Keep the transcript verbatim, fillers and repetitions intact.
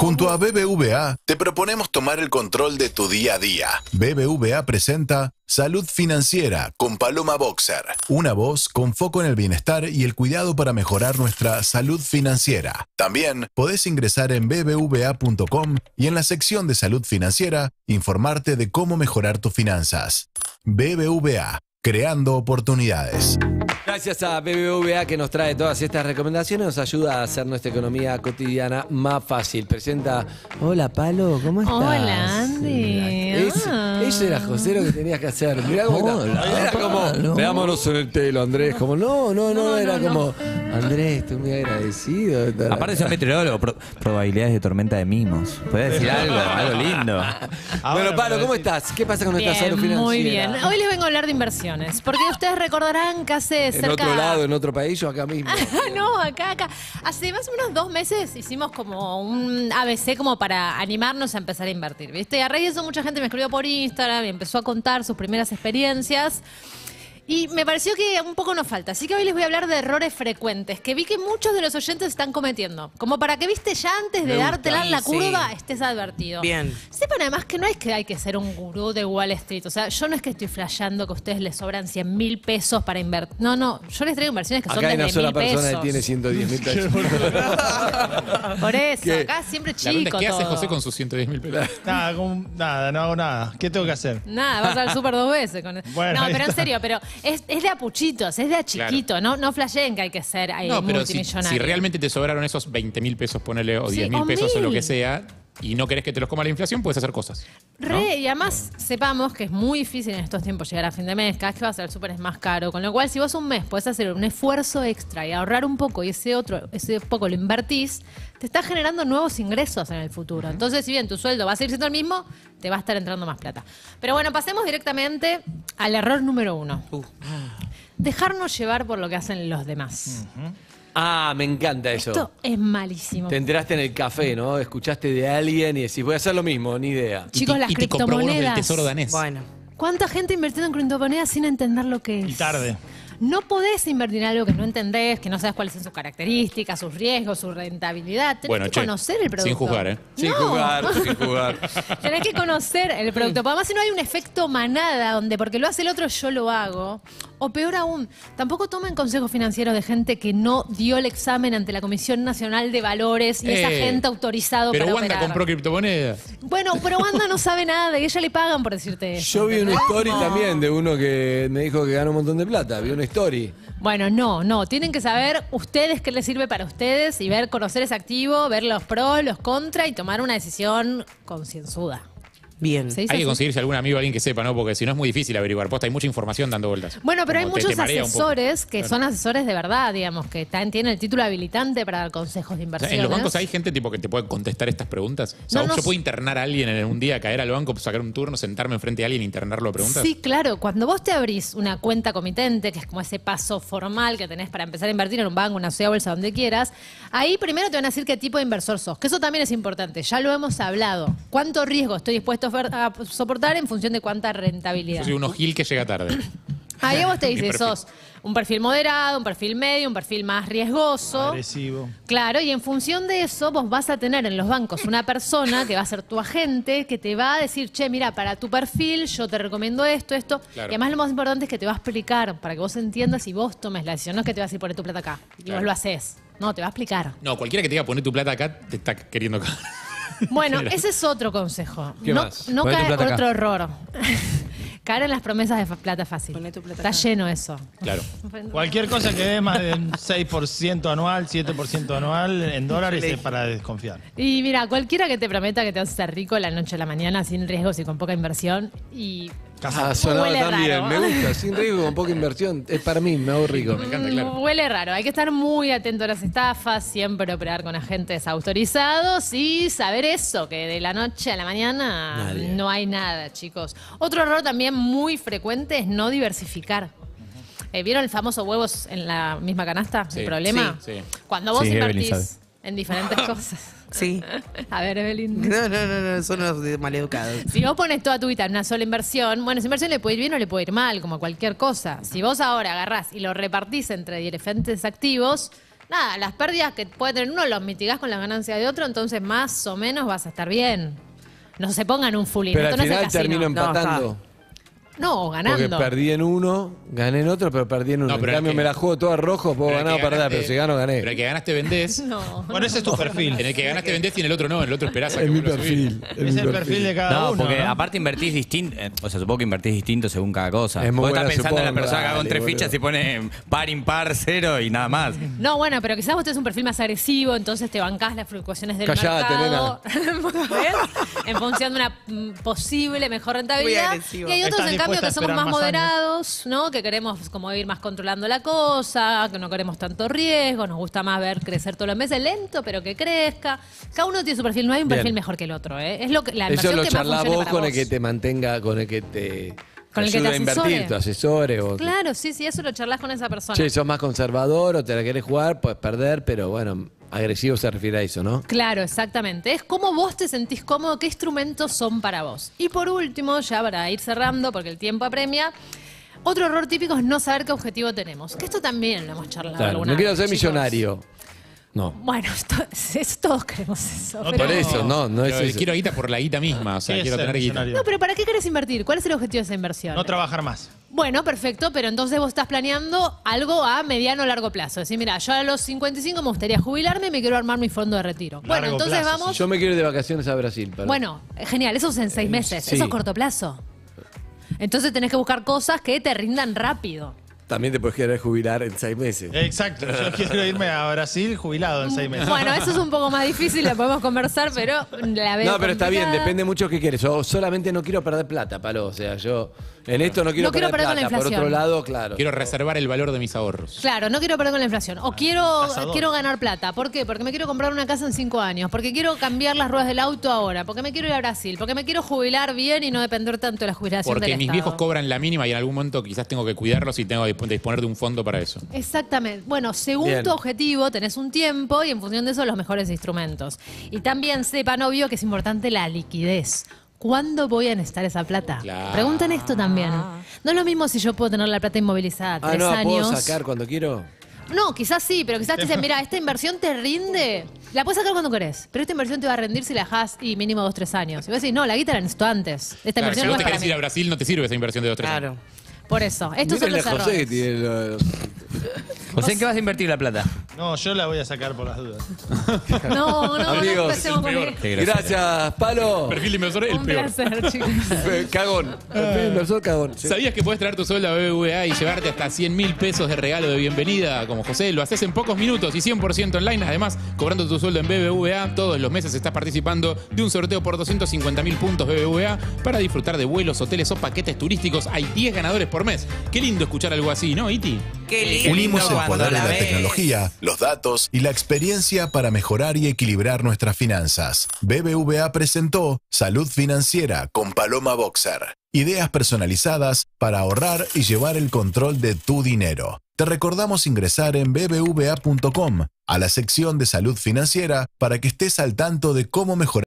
Junto a B B V A, te proponemos tomar el control de tu día a día. B B V A presenta Salud Financiera con Paloma Boxer. Una voz con foco en el bienestar y el cuidado para mejorar nuestra salud financiera. También podés ingresar en b b v a punto com y en la sección de Salud Financiera informarte de cómo mejorar tus finanzas. B B V A, creando oportunidades. Gracias a B B V A que nos trae todas estas recomendaciones, nos ayuda a hacer nuestra economía cotidiana más fácil. Presenta, hola Palo, ¿cómo estás? Hola Andy. Es, Ah. Ese era José lo que tenías que hacer. Mirá cómo Hola, está. Era como, Palo. veámonos en el telo, Andrés. Como, no, no, no, No, era no, como, Andrés, estoy muy agradecido. Aparte sos meteorólogo, pro- probabilidades de tormenta de mimos. ¿Puedes decir algo? Algo lindo. Bueno, Palo, ¿cómo estás? ¿Qué pasa con nuestra salud Bien, financiera? muy bien. Hoy les vengo a hablar de inversiones, porque ustedes recordarán que hace ¿En cerca... otro lado, en otro país o acá mismo? No, acá, acá. Hace más o menos dos meses hicimos como un A B C como para animarnos a empezar a invertir, ¿viste? Y a raíz de eso mucha gente me escribió por Instagram y empezó a contar sus primeras experiencias. Y me pareció que un poco nos falta. Así que hoy les voy a hablar de errores frecuentes que vi que muchos de los oyentes están cometiendo. Como para que, viste, ya antes de Me gusta. dártela en la Sí, curva sí. estés advertido. Bien. Sepan además que no es que hay que ser un gurú de Wall Street. O sea, yo no es que estoy flasheando que a ustedes les sobran cien mil pesos para invertir. No, no. Yo les traigo inversiones que son Acá hay desde una sola mil persona pesos. que tiene ciento diez mil pesos. Por eso, ¿Qué? acá siempre La pregunta chico es, ¿qué hace todo. José con sus ciento diez mil pesos? Nada, como- nada, no hago nada. ¿Qué tengo que hacer? Nada, vas al súper dos veces con eso. Bueno, no, ahí pero en está. serio, pero es, es de apuchitos, es de a chiquito, no, no flasheen que hay que ser eh, No, pero si, multimillonario. si realmente te sobraron esos veinte mil pesos, ponele, o Sí, diez mil o pesos o lo mil. que sea, y no querés que te los coma la inflación, puedes hacer cosas. ¿no? Re, y además sepamos que es muy difícil en estos tiempos llegar a fin de mes, cada vez que vas al súper es más caro, con lo cual si vos un mes podés hacer un esfuerzo extra y ahorrar un poco y ese otro, ese poco lo invertís, te está generando nuevos ingresos en el futuro. Entonces, si bien tu sueldo va a seguir siendo el mismo, te va a estar entrando más plata. Pero bueno, pasemos directamente al error número uno. Dejarnos llevar por lo que hacen los demás. Ah, me encanta eso. Esto es malísimo. Te enteraste en el café, ¿no? Escuchaste de alguien y decís, voy a hacer lo mismo, ni idea. Y Chicos, te- las y te compró bonos del criptomonedas. tesoro danés. Bueno. ¿Cuánta gente invirtiendo en criptomonedas sin entender lo que es? Y tarde. No podés invertir en algo que no entendés, que no sabes cuáles son sus características, sus riesgos, su rentabilidad. Tenés Bueno, que che, conocer el producto. sin juzgar, ¿eh? Sin No. jugar, sin jugar. Tenés que conocer el producto. Porque además, si no hay un efecto manada donde porque lo hace el otro yo lo hago. O peor aún, tampoco tomen consejos financieros de gente que no dio el examen ante la Comisión Nacional de Valores y es Eh, agente autorizado Pero para Wanda operar. compró criptomonedas. Bueno, pero Wanda no sabe nada y ella le pagan por decirte eso. Yo vi una ¿entendés? story también de uno que me dijo que ganó un montón de plata. Vi una story. Bueno, no, no. Tienen que saber ustedes qué les sirve para ustedes y ver, conocer ese activo, ver los pros, los contras y tomar una decisión concienzuda. Bien. ¿Se dice Hay que así? conseguirse algún amigo, alguien que sepa, ¿no? Porque si no es muy difícil averiguar. Posta, hay mucha información dando vueltas. Bueno, pero hay Como te- muchos te marea un poco. asesores que Claro. son asesores de verdad, digamos, que tan- tienen el título habilitante para dar consejos de O sea, inversiones. en los bancos hay gente tipo que te puede contestar estas preguntas. O sea, No, no yo s- puedo internar a alguien en un día, caer al banco, sacar un turno, sentarme enfrente de alguien e internarlo a preguntas. Sí, claro. Cuando vos te abrís una cuenta comitente, que es como ese paso formal que tenés para empezar a invertir en un banco, una sociedad bolsa, donde quieras, ahí primero te van a decir qué tipo de inversor sos, que eso también es importante. Ya lo hemos hablado. ¿Cuánto riesgo estoy dispuesto a ofer- a soportar en función de cuánta rentabilidad? Yo soy un ojil que llega tarde. Ahí vos te Mi dices, perfil. sos un perfil moderado, un perfil medio, un perfil más riesgoso. Agresivo. Claro, y en función de eso vos vas a tener en los bancos una persona que va a ser tu agente, que te va a decir, che, mira, para tu perfil yo te recomiendo esto, esto. Claro. Y además lo más importante es que te va a explicar para que vos entiendas y vos tomes la decisión. No es que te vas a ir poner tu plata acá y Claro. vos lo haces. No, te va a explicar. No, cualquiera que te diga poner tu plata acá te está queriendo cagar. Bueno, ese es otro consejo. ¿Qué no más? no Poné tu caer, plata acá. otro error. Caer en las promesas de fa- plata fácil. Poné tu plata Está acá. lleno eso. Claro. Cualquier cosa que dé más del seis por ciento anual, siete por ciento anual en dólares es para desconfiar. Y mira, cualquiera que te prometa que te vas a hacer rico la noche a la mañana sin riesgos y con poca inversión y Ah, sonaba Huele también. raro. Me gusta. Sin riesgo, con poca inversión. Es para mí, me hago rico. Me encanta, claro. Mm, huele raro. Hay que estar muy atento a las estafas, siempre operar con agentes autorizados y saber eso, que de la noche a la mañana Nadie. no hay nada, chicos. Otro error también muy frecuente es no diversificar. Eh, ¿Vieron el famoso huevos en la misma canasta? Sí, el problema. sí, sí. Cuando vos Sí, Evelyn invertís sabe. en diferentes cosas. Sí. A ver, Evelyn. No, no, no, no, son unos de maleducados. Si vos pones toda tu guita en una sola inversión, bueno, esa inversión le puede ir bien o le puede ir mal, como cualquier cosa. Si vos ahora agarrás y lo repartís entre diferentes activos, nada, las pérdidas que puede tener uno los mitigás con la ganancia de otro, entonces más o menos vas a estar bien. No se pongan un fulín. Pero esto al no es el final termino casino. empatando. No, ganando. Porque perdí en uno, gané en otro, pero perdí en uno. No, pero en el cambio que- me la juego toda rojo, puedo Pero el ganar o que perder, ganaste- pero si gano, gané. Pero el que ganaste vendés. No. Bueno, ese es tu perfil. En el que ganaste vendés y en el otro no, en el otro esperás a que Es mi vuelva a subir. perfil. Es el perfil de cada No, uno. porque ¿no? aparte invertís distinto, eh, o sea, supongo que invertís distinto según cada cosa. Es muy Vos buena estás pensando en la supongo, persona que haga con dale, tres boludo. fichas y pone par, impar, cero y nada más. No, bueno, pero quizás vos tenés un perfil más agresivo, entonces te bancás las fluctuaciones del Callate, mercado. ¿Ves? En función de una mm, posible mejor rentabilidad. Muy agresivo. Y hay otros, Estás en cambio, dispuesta a que somos esperar más más años. moderados, ¿no? Que queremos como ir más controlando la cosa, que no queremos tanto riesgo, nos gusta más ver crecer todos los meses lento, pero que crezca. Cada uno tiene su perfil, no hay un Bien. perfil mejor que el otro, ¿eh? Es lo que, la Eso inversión lo que más charlás funcione vos para con vos. el que te mantenga, con el que te, Con el que ayuda te a invertir, asesore. tu asesore. O Claro, sí, sí, eso lo charlas con esa persona. che, sos más conservador o te la querés jugar, puedes perder, pero bueno, agresivo se refiere a eso, ¿no? Claro, exactamente. Es cómo vos te sentís cómodo, qué instrumentos son para vos. Y por último, ya para ir cerrando, porque el tiempo apremia, otro error típico es no saber qué objetivo tenemos. Que esto también lo hemos charlado Claro, alguna no quiero vez, ser chicos. millonario. No. Bueno, esto, es- todos queremos eso. No, pero- Por eso, no, no es Pero eso. quiero guita por la guita misma, o sea, ¿Qué es quiero ser tener guita. millonario? No, pero ¿para qué querés invertir? ¿Cuál es el objetivo de esa inversión? No trabajar más. Bueno, perfecto, pero entonces vos estás planeando algo a mediano o largo plazo. Decir, mira, yo a los cincuenta y cinco me gustaría jubilarme y me quiero armar mi fondo de retiro. bueno, Largo entonces plazo, vamos... Yo me quiero ir de vacaciones a Brasil. perdón. Bueno, genial, eso es en seis meses, sí. eso es corto plazo. Entonces tenés que buscar cosas que te rindan rápido. También te puedes querer jubilar en seis meses. Exacto. Yo quiero irme a Brasil jubilado en seis meses. Bueno, eso es un poco más difícil, lo podemos conversar, pero la veo No, pero está bien, complicada. depende mucho qué quieres. Yo solamente no quiero perder plata, Palo. O sea, yo en esto no quiero No quiero perder perder con la plata. Por inflación. otro lado, claro. Quiero reservar el valor de mis ahorros. Claro, no quiero perder con la inflación. O quiero, Cazador. quiero ganar plata. ¿Por qué? Porque me quiero comprar una casa en cinco años. Porque quiero cambiar las ruedas del auto ahora. Porque me quiero ir a Brasil. Porque me quiero jubilar bien y no depender tanto de la jubilación Porque del mis Estado. viejos cobran la mínima y en algún momento quizás tengo que cuidarlos y tengo que disp- disponer de un fondo para eso. Exactamente. Bueno, según Bien. tu objetivo, tenés un tiempo y en función de eso los mejores instrumentos. Y también sepan, obvio, que es importante la liquidez. ¿Cuándo voy a necesitar esa plata? Claro. Pregunten esto también. No es lo mismo si yo puedo tener la plata inmovilizada Ah, tres no, ¿la puedo años. sacar cuando quiero? No, quizás sí, pero quizás te dicen, mira, esta inversión te rinde. La puedes sacar cuando querés, pero esta inversión te va a rendir si la dejás y mínimo dos, tres años. Y vos decís, no, la guita la necesito antes. Esta Claro, si inversión no vos es te para querés mí. ir a Brasil, no te sirve esa inversión de dos tres años. Claro. Por eso, estos son Mírenle los a José que errores. tiene lo- José, ¿en qué vas a invertir la plata? No, yo la voy a sacar por las dudas. No, no, no Amigos, empecemos con peor. esto. Qué grosero. Gracias, Palo. Perfil de inversor, el Un peor. placer, chicos. Cagón. El inversor cagón. Sí. ¿Sabías que puedes traer tu sueldo a B B V A y llevarte hasta cien mil pesos de regalo de bienvenida? Como José, lo haces en pocos minutos y cien por ciento online. Además, cobrando tu sueldo en B B V A, todos los meses estás participando de un sorteo por doscientos cincuenta mil puntos B B V A para disfrutar de vuelos, hoteles o paquetes turísticos. Hay diez ganadores por mes. Qué lindo escuchar algo así, ¿no, Iti? Qué lindo. Unimos el cuando poder de la la ves. tecnología, los datos y la experiencia para mejorar y equilibrar nuestras finanzas. B B V A presentó Salud Financiera con Paloma Boxer. Ideas personalizadas para ahorrar y llevar el control de tu dinero. Te recordamos ingresar en b b v a punto com a la sección de Salud Financiera para que estés al tanto de cómo mejorar